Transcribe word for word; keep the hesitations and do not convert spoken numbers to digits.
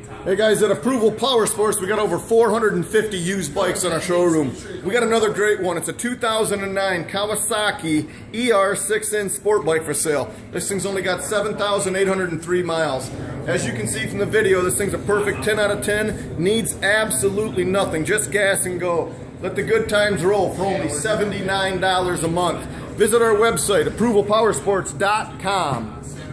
Hey guys, at Approval Power Sports, we got over four hundred fifty used bikes in our showroom. We got another great one. It's a two thousand nine Kawasaki E R six inch sport bike for sale. This thing's only got seven thousand eight hundred three miles. As you can see from the video, this thing's a perfect ten out of ten. Needs absolutely nothing, just gas and go. Let the good times roll for only seventy-nine dollars a month. Visit our website, approval power sports dot com.